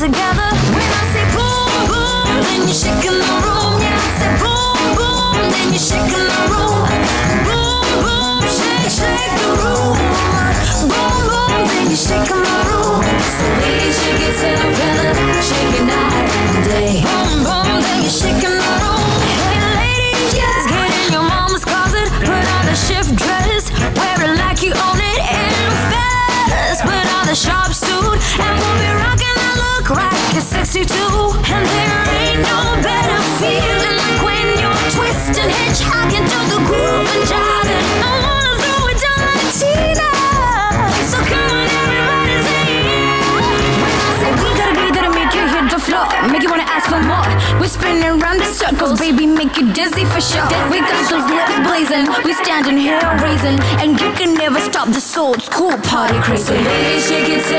together. When I say boom, boom, then you're shaking the room. Yeah, I say boom, boom, then you're shaking the room. Boom, boom, shake, shake the room. Boom, boom, then you're shaking the room. So ladies, shake it to the rhythm, shake it night and day. Boom, boom, then you're shaking the room. Hey ladies, yes, get in your mama's closet, put on the shift dress, wear it like you own it, and fast. Put on the sharp suit, and we'll be rocking the look right. It's 62, and there ain't no better feeling like when you're twisting, hitchhiking to the groove and jiving. I wanna throw it down like Tina. So come on, everybody, say yeah. When I say we gotta be there to make you hit the floor, make you wanna ask for more. We're spinning round in circles, baby, make you dizzy for sure. We got those lips blazing, we standing here raising, and you can never stop this old school party crazy. So ladies, shake it to